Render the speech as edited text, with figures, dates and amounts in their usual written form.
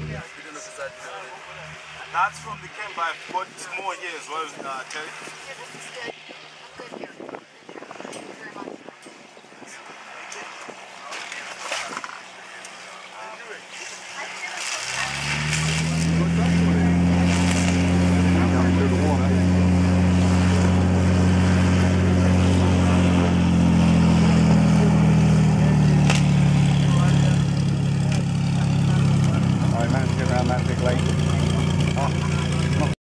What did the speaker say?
That's from the camp. I've got more here as well, Terry.